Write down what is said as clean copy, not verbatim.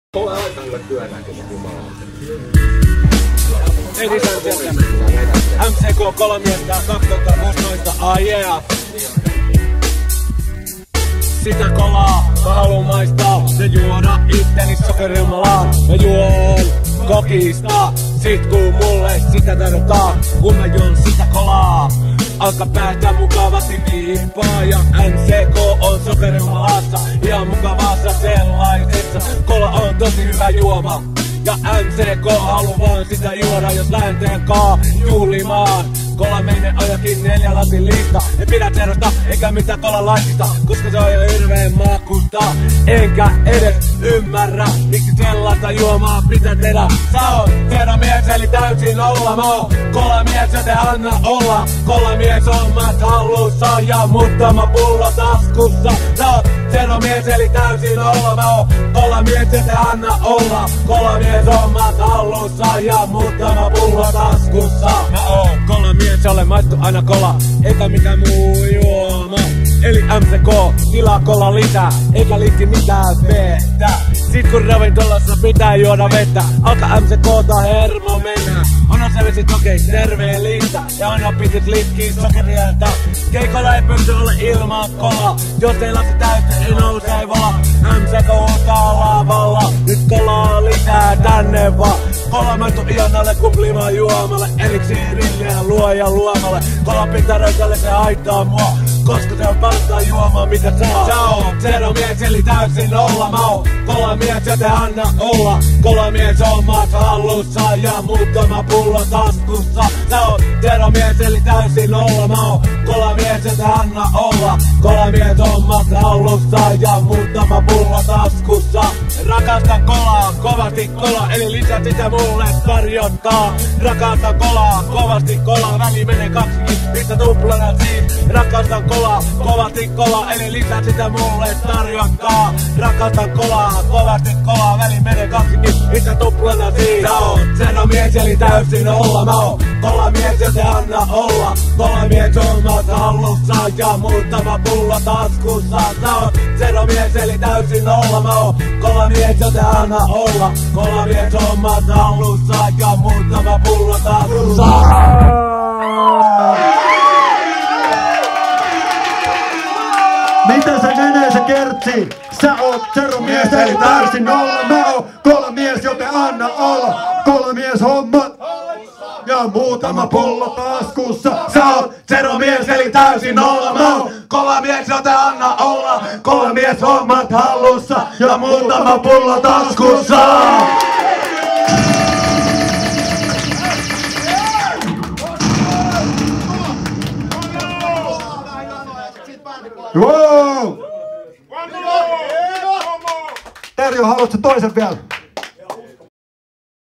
Mulla on aika työnnäkin jumalauta. Ei lisää sieltä. MCK kolmiestä 2016, yeah. Sitä kolaa, mä haluun maistaa ja juoda itteni sokerijumalaan. Mä juon kokista, sit kun mulle sitä tarjotaan. Kun mä juon sitä kolaa, alkaa päästä mukavasti viimpaa. Ja MCK on sokerijumalassa, ihan mukavassa sellaisessa. Kola on tosi hyvä juoma. Ja MCK haluu vaan sitä juoda, jos länteen kaa juhlimaan. Kola menee ainakin 4 lasin lista. En pidä serosta eikä mitään kolalaisista, koska se on jo hirveen makusta. Enkä edes ymmärrä, miksi sellaista juomaa pitää tehdä. Sä oot mies eli täysin olla. Mä oon kolamies, joten anna olla. Kolamies hommat hallussa ja muutama pullo taskussa. Sä oot mies eli täysin olla. Mä oon kolamies, joten anna olla. Kolamies hommat hallussa ja muutama pullo taskussa. Mä oon kolamies, olen maittu aina kola, eikä mikään muu juoma. Eli MCK, tilaa kola lisää, eikä liitti mitään vettä. Sit kun ravintolassa pitää juoda vettä, alkaa MCK:ta hermo mennä. On se vesi okei, terveellistä, ja on pitit litkii sokerieltä. Keikolla ei pysty olla ilman kola, jos ei lapsi täyttä, ei nouse ei vola. MCK huutaa lavalla, nyt kolaa lisää tänne vaan. Kola maittu ihonalle kuplimaan juomalle, eliksiirille luoja luomalle. Kola pitaroitalle se haittaa mua, koska se on parasta juomaa mitä saa. Sä oot seromies eli täysin olla. Mä oon kolamies, joten anna olla. Kolamies on maat hallussa ja muutama pullo taskussa. Sä oot seromies eli täysin olla. Mä oon kolamies, joten anna olla. Kolamies on maat hallussa ja muutama pullo taskussa. Rakastan kolaa, kovasti kola, eli lisää sitä mulle tarjottaa. Rakastan kolaa, kovasti kola, väli menee 2, pistä tuplana siis. Rakastan kolaa, kovasti kola, eli lisää sitä mulle tarjottaa. Rakastan kolaa, kovasti kola, väli menee 2, pistä tuplana siis. Sä oot seromies eli täysin olla. Mä oon kolamies, joten anna olla. Kolamies on maat hallussa ja muutama pullo taskussa. Sä oot seromies eli täysin olla. Mä oon kolamies, joten anna olla. Kolamies on maat hallussa ja muutama pullo taskussa. Mitä se menee se kertsi? Sä oot seromies eli täysin olla. Mä oon kolamies, joten anna olla. Kolamies hommat ja muutama pullo taskussa. Sä oot seromies eli täysin olla. Mä oon kolamies, joten anna olla. Kolamies hommat hallussa ja muutama pullo taskussa. Wow! Terjo, haluatko toisen vielä?